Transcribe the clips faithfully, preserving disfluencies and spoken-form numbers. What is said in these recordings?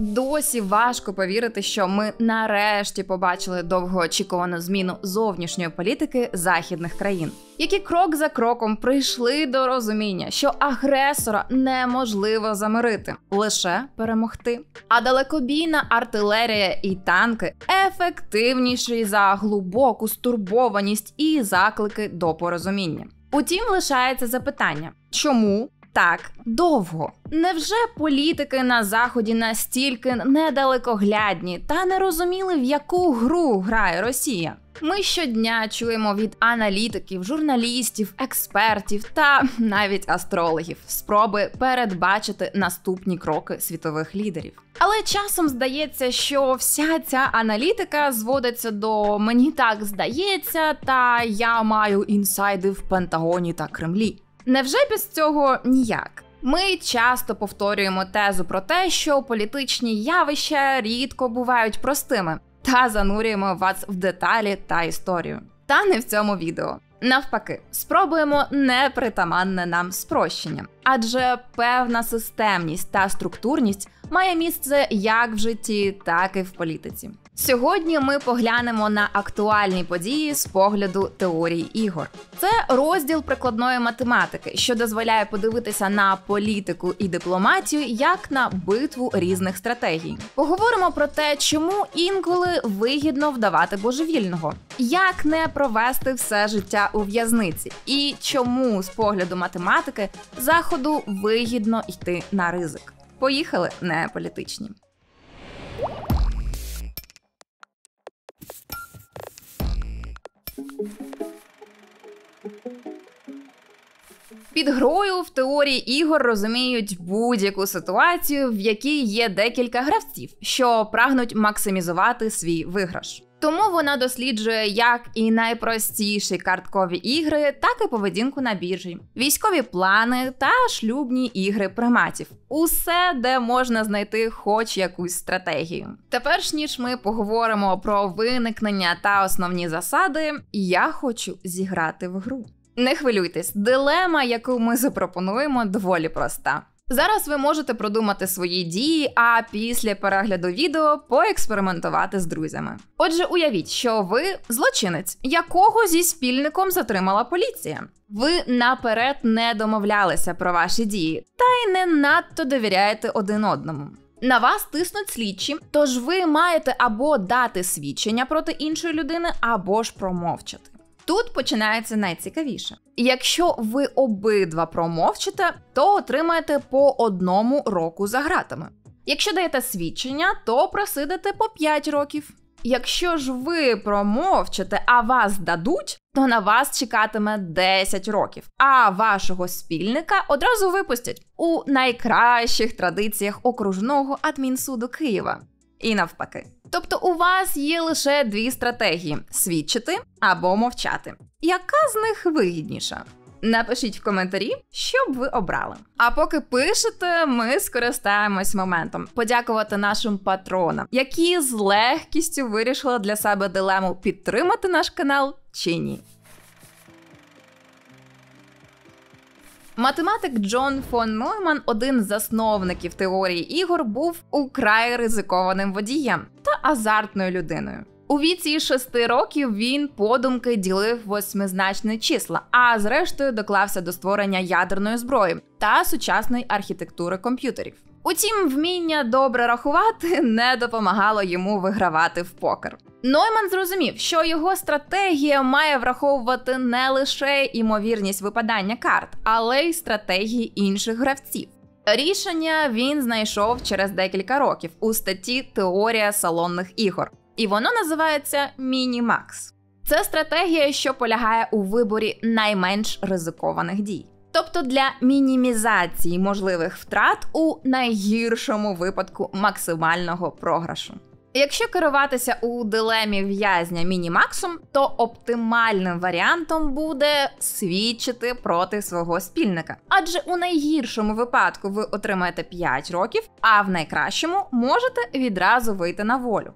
Досі важко повірити, що ми нарешті побачили довгоочікувану зміну зовнішньої політики західних країн, які крок за кроком прийшли до розуміння, що агресора неможливо замирити, лише перемогти. А далекобійна артилерія і танки ефективніші за глибоку стурбованість і заклики до порозуміння. Утім, лишається запитання – чому так довго? Невже політики на Заході настільки недалекоглядні та не розуміли, в яку гру грає Росія? Ми щодня чуємо від аналітиків, журналістів, експертів та навіть астрологів спроби передбачити наступні кроки світових лідерів. Але часом здається, що вся ця аналітика зводиться до «мені так здається» та «я маю інсайди в Пентагоні та Кремлі». Невже без цього ніяк? Ми часто повторюємо тезу про те, що політичні явища рідко бувають простими, та занурюємо вас в деталі та історію. Та не в цьому відео. Навпаки, спробуємо непритаманне нам спрощення. Адже певна системність та структурність має місце як в житті, так і в політиці. Сьогодні ми поглянемо на актуальні події з погляду теорії ігор. Це розділ прикладної математики, що дозволяє подивитися на політику і дипломатію як на битву різних стратегій. Поговоримо про те, чому інколи вигідно вдавати божевільного, як не провести все життя у в'язниці і чому з погляду математики Заходу вигідно йти на ризик. Поїхали, не політичні. Під грою в теорії ігор розуміють будь-яку ситуацію, в якій є декілька гравців, що прагнуть максимізувати свій виграш. Тому вона досліджує як і найпростіші карткові ігри, так і поведінку на біржі, військові плани та шлюбні ігри приматів. Усе, де можна знайти хоч якусь стратегію. Тепер ж, ніж ми поговоримо про виникнення та основні засади, я хочу зіграти в гру. Не хвилюйтесь, дилема, яку ми запропонуємо, доволі проста. Зараз ви можете продумати свої дії, а після перегляду відео поекспериментувати з друзями. Отже, уявіть, що ви злочинець, якого зі спільником затримала поліція. Ви наперед не домовлялися про ваші дії, та й не надто довіряєте один одному. На вас тиснуть слідчі, тож ви маєте або дати свідчення проти іншої людини, або ж промовчати. Тут починається найцікавіше. Якщо ви обидва промовчите, то отримаєте по одному року за ґратами. Якщо даєте свідчення, то просидите по п'ять років. Якщо ж ви промовчите, а вас дадуть, то на вас чекатиме десять років, а вашого спільника одразу випустять у найкращих традиціях окружного адмінсуду Києва. І навпаки. Тобто у вас є лише дві стратегії – свідчити або мовчати. Яка з них вигідніша? Напишіть в коментарі, що б ви обрали. А поки пишете, ми скористаємось моментом подякувати нашим патронам, які з легкістю вирішили для себе дилему підтримати наш канал чи ні. Математик Джон фон Нойман, один з засновників теорії ігор, був украй ризикованим водієм та азартною людиною. У віці шести років він подумки ділив восьмизначні числа, а зрештою доклався до створення ядерної зброї та сучасної архітектури комп'ютерів. Утім, вміння добре рахувати не допомагало йому вигравати в покер. Нойман зрозумів, що його стратегія має враховувати не лише імовірність випадання карт, але й стратегії інших гравців. Рішення він знайшов через декілька років у статті «Теорія салонних ігор». І воно називається «Міні-макс». Це стратегія, що полягає у виборі найменш ризикованих дій. Тобто для мінімізації можливих втрат у найгіршому випадку максимального програшу. Якщо керуватися у дилемі в'язня мінімаксом, то оптимальним варіантом буде свідчити проти свого спільника. Адже у найгіршому випадку ви отримаєте п'ять років, а в найкращому можете відразу вийти на волю.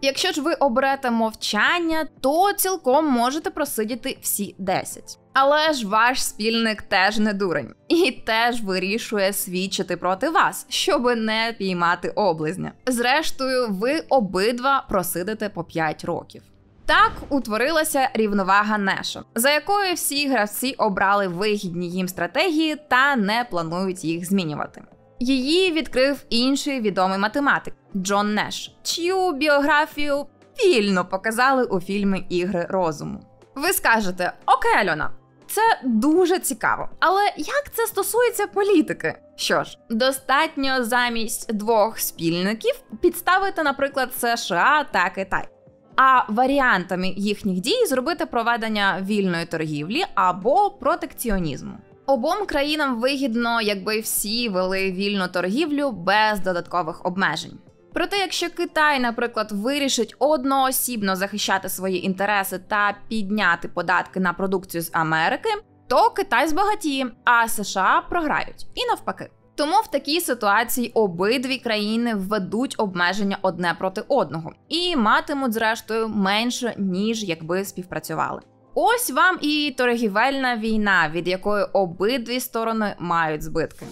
Якщо ж ви оберете мовчання, то цілком можете просидіти всі десять. Але ж ваш спільник теж не дурень. І теж вирішує свідчити проти вас, щоби не піймати облизня. Зрештою, ви обидва просидите по п'ять років. Так утворилася рівновага Неша, за якою всі гравці обрали вигідні їм стратегії та не планують їх змінювати. Її відкрив інший відомий математик Джон Неш, чию біографію вільно показали у фільмі «Ігри розуму». Ви скажете: «Окей, Альона, це дуже цікаво, але як це стосується політики?» Що ж, достатньо замість двох спільників підставити, наприклад, США та Китай. А варіантами їхніх дій зробити проведення вільної торгівлі або протекціонізму. Обом країнам вигідно, якби всі вели вільну торгівлю без додаткових обмежень. Проте, якщо Китай, наприклад, вирішить одноосібно захищати свої інтереси та підняти податки на продукцію з Америки, то Китай збагатіє, а США програють. І навпаки. Тому в такій ситуації обидві країни введуть обмеження одне проти одного і матимуть, зрештою, менше, ніж якби співпрацювали. Ось вам і торгівельна війна, від якої обидві сторони мають збитки.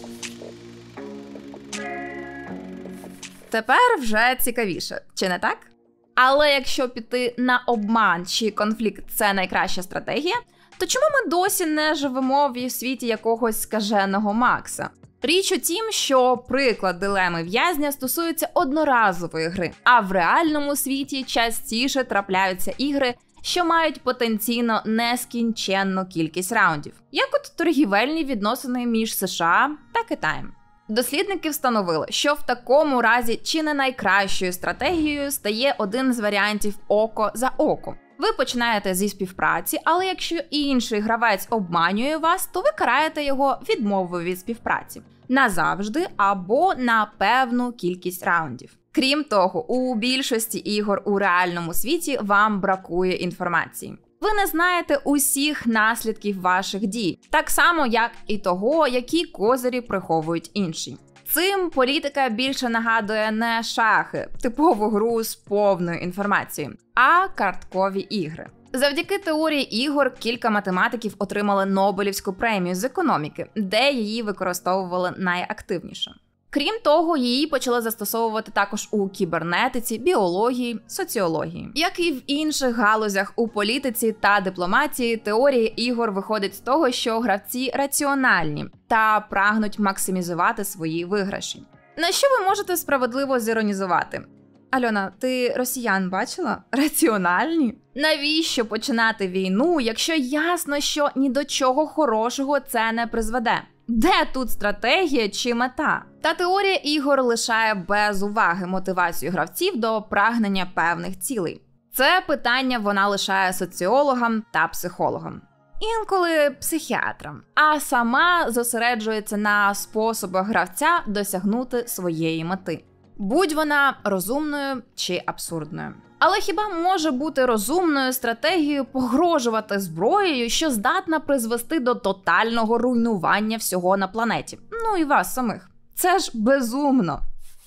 Тепер вже цікавіше, чи не так? Але якщо піти на обман чи конфлікт – це найкраща стратегія, то чому ми досі не живемо в світі якогось скаженого Макса? Річ у тім, що приклад дилеми в'язня стосується одноразової гри, а в реальному світі частіше трапляються ігри, що мають потенційно нескінченну кількість раундів, як от торгівельні відносини між США та Китаєм. Дослідники встановили, що в такому разі чи не найкращою стратегією стає один з варіантів око за око. Ви починаєте зі співпраці, але якщо інший гравець обманює вас, то ви караєте його відмовою від співпраці назавжди або на певну кількість раундів. Крім того, у більшості ігор у реальному світі вам бракує інформації. Ви не знаєте усіх наслідків ваших дій, так само, як і того, які козирі приховують інші. Цим політика більше нагадує не шахи, типову гру з повною інформацією, а карткові ігри. Завдяки теорії ігор кілька математиків отримали Нобелівську премію з економіки, де її використовували найактивніше. Крім того, її почали застосовувати також у кібернетиці, біології, соціології. Як і в інших галузях у політиці та дипломатії, теорія ігор виходить з того, що гравці раціональні та прагнуть максимізувати свої виграші. На що ви можете справедливо зіронізувати? Альона, ти росіян бачила? Раціональні? Навіщо починати війну, якщо ясно, що ні до чого хорошого це не призведе? Де тут стратегія чи мета? Та теорія ігор лишає без уваги мотивацію гравців до прагнення певних цілей. Це питання вона лишає соціологам та психологам. Інколи психіатрам. А сама зосереджується на способах гравця досягнути своєї мети. Будь вона розумною чи абсурдною. Але хіба може бути розумною стратегією погрожувати зброєю, що здатна призвести до тотального руйнування всього на планеті? Ну і вас самих. Це ж безумно.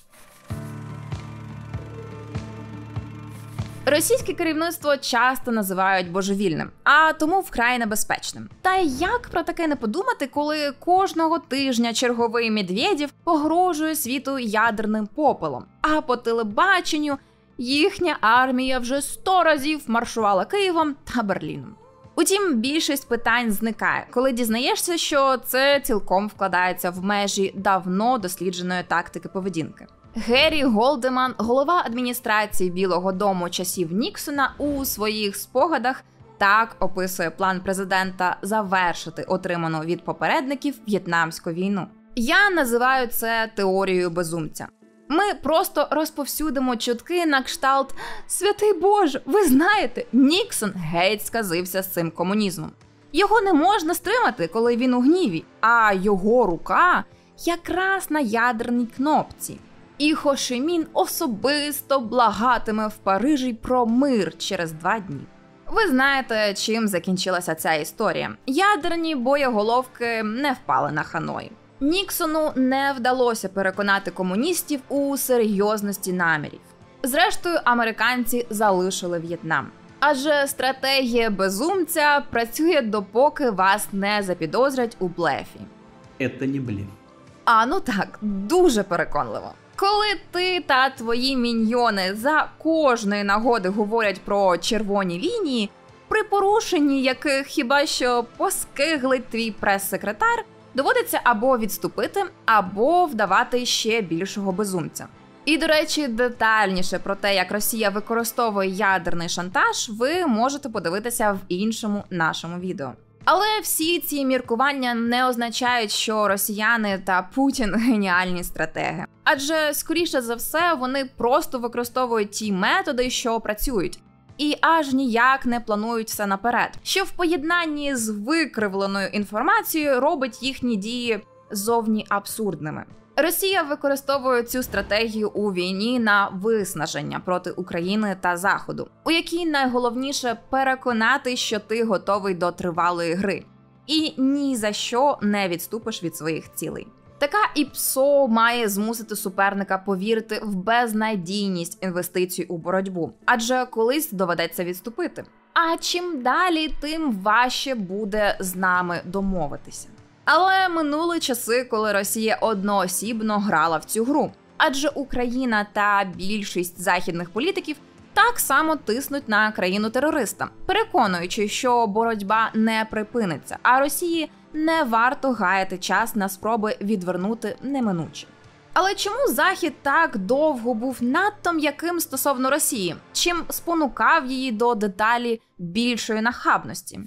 Російське керівництво часто називають божевільним, а тому вкрай небезпечним. Та як про таке не подумати, коли кожного тижня черговий Медведєв погрожує світу ядерним попелом, а по телебаченню їхня армія вже сто разів маршувала Києвом та Берліном. Утім, більшість питань зникає, коли дізнаєшся, що це цілком вкладається в межі давно дослідженої тактики поведінки. Геррі Голдеман, голова адміністрації Білого дому часів Ніксона, у своїх спогадах так описує план президента завершити отриману від попередників В'єтнамську війну. Я називаю це теорією безумця. Ми просто розповсюдимо чутки на кшталт «Святий Боже, ви знаєте, Ніксон геть сказився з цим комунізмом. Його не можна стримати, коли він у гніві, а його рука якраз на ядерній кнопці. І Хо Ші Мін особисто благатиме в Парижі про мир через два дні». Ви знаєте, чим закінчилася ця історія. Ядерні боєголовки не впали на Ханой. Ніксону не вдалося переконати комуністів у серйозності намірів. Зрештою, американці залишили В'єтнам. Адже стратегія безумця працює, допоки вас не запідозрять у блефі. Це не блеф. А, ну так, дуже переконливо. Коли ти та твої міньйони за кожної нагоди говорять про червоні лінії, при порушенні яких хіба що поскиглить твій прес-секретар, доводиться або відступити, або вдавати ще більшого безумця. І, до речі, детальніше про те, як Росія використовує ядерний шантаж, ви можете подивитися в іншому нашому відео. Але всі ці міркування не означають, що росіяни та Путін геніальні стратеги. Адже, скоріше за все, вони просто використовують ті методи, що працюють. І аж ніяк не планують все наперед, що в поєднанні з викривленою інформацією робить їхні дії зовні абсурдними. Росія використовує цю стратегію у війні на виснаження проти України та Заходу, у якій найголовніше переконати, що ти готовий до тривалої гри. І ні за що не відступиш від своїх цілей. Така ІПСО має змусити суперника повірити в безнадійність інвестицій у боротьбу, адже колись доведеться відступити. А чим далі, тим важче буде з нами домовитися. Але минули часи, коли Росія одноосібно грала в цю гру. Адже Україна та більшість західних політиків так само тиснуть на країну-терориста, переконуючи, що боротьба не припиниться, а Росії не варто гаяти час на спроби відвернути неминуче. Але чому Захід так довго був надто м'яким стосовно Росії? Чим спонукав її до деталі більшої нахабності?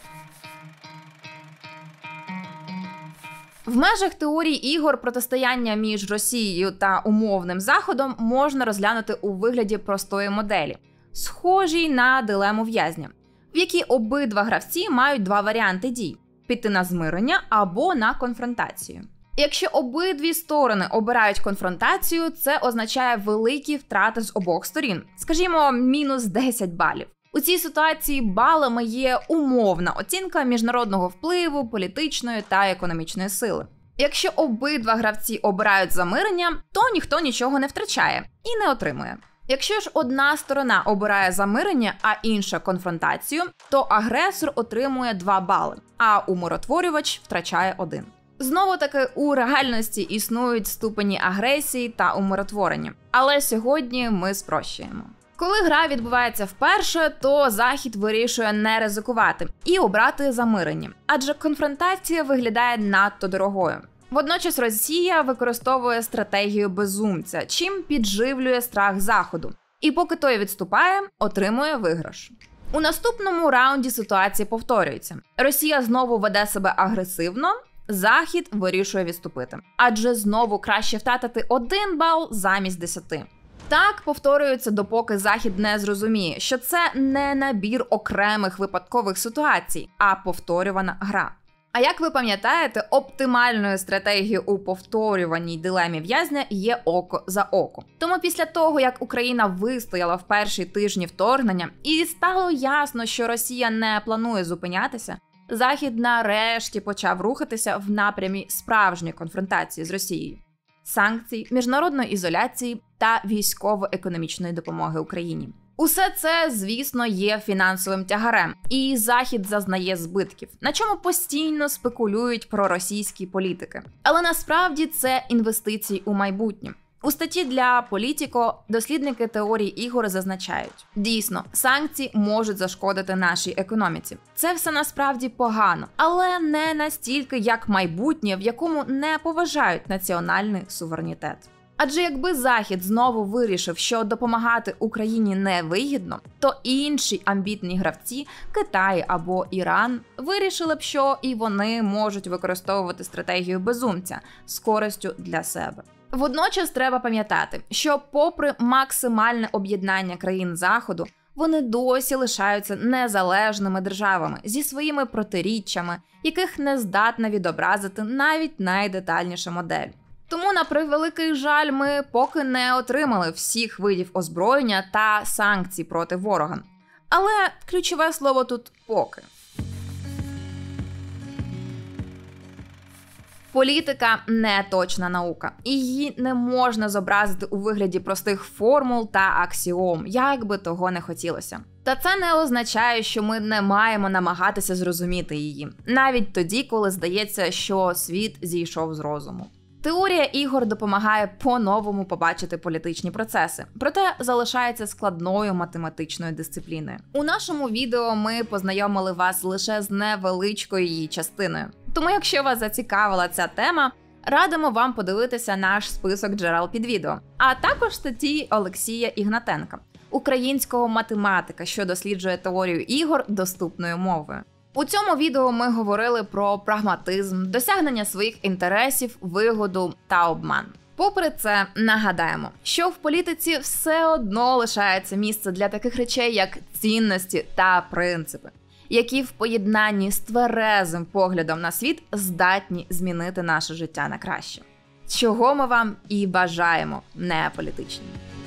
В межах теорії ігор протистояння між Росією та умовним Заходом можна розглянути у вигляді простої моделі, схожій на дилему в'язня, в якій обидва гравці мають два варіанти дій – піти на змирення або на конфронтацію. Якщо обидві сторони обирають конфронтацію, це означає великі втрати з обох сторін, скажімо, мінус десять балів. У цій ситуації балами є умовна оцінка міжнародного впливу, політичної та економічної сили. Якщо обидва гравці обирають замирення, то ніхто нічого не втрачає і не отримує. Якщо ж одна сторона обирає замирення, а інша конфронтацію, то агресор отримує два бали, а умиротворювач втрачає один. Знову-таки, у реальності існують ступені агресії та умиротворення, але сьогодні ми спрощуємо. Коли гра відбувається вперше, то Захід вирішує не ризикувати і обрати замирення, адже конфронтація виглядає надто дорогою. Водночас Росія використовує стратегію безумця, чим підживлює страх Заходу. І поки той відступає, отримує виграш. У наступному раунді ситуація повторюється. Росія знову веде себе агресивно, Захід вирішує відступити. Адже знову краще втратити один бал замість десяти. Так повторюється, допоки Захід не зрозуміє, що це не набір окремих випадкових ситуацій, а повторювана гра. А як ви пам'ятаєте, оптимальною стратегією у повторюваній дилемі в'язня є око за око. Тому після того, як Україна вистояла в перші тижні вторгнення і стало ясно, що Росія не планує зупинятися, Захід нарешті почав рухатися в напрямі справжньої конфронтації з Росією. Санкцій, міжнародної ізоляції та військово-економічної допомоги Україні. Усе це, звісно, є фінансовим тягарем, і Захід зазнає збитків, на чому постійно спекулюють проросійські політики. Але насправді це інвестиції у майбутнє. У статті для Політіко дослідники теорії ігор зазначають: дійсно, санкції можуть зашкодити нашій економіці. Це все насправді погано, але не настільки, як майбутнє, в якому не поважають національний суверенітет. Адже якби Захід знову вирішив, що допомагати Україні не вигідно, то інші амбітні гравці, Китай або Іран, вирішили б, що і вони можуть використовувати стратегію безумця з користю для себе. Водночас треба пам'ятати, що попри максимальне об'єднання країн Заходу, вони досі лишаються незалежними державами зі своїми протиріччями, яких не здатна відобразити навіть найдетальніша модель. Тому, на превеликий жаль, ми поки не отримали всіх видів озброєння та санкцій проти ворога. Але ключове слово тут «поки». Політика – не точна наука. І її не можна зобразити у вигляді простих формул та аксіом, як би того не хотілося. Та це не означає, що ми не маємо намагатися зрозуміти її, навіть тоді, коли здається, що світ зійшов з розуму. Теорія ігор допомагає по-новому побачити політичні процеси, проте залишається складною математичною дисципліною. У нашому відео ми познайомили вас лише з невеличкою її частиною. Тому якщо вас зацікавила ця тема, радимо вам подивитися наш список джерел під відео, а також статті Олексія Ігнатенка, українського математика, що досліджує теорію ігор доступною мовою. У цьому відео ми говорили про прагматизм, досягнення своїх інтересів, вигоду та обман. Попри це, нагадаємо, що в політиці все одно лишається місце для таких речей, як цінності та принципи, які в поєднанні з тверезим поглядом на світ здатні змінити наше життя на краще. Чого ми вам і бажаємо, не політичні.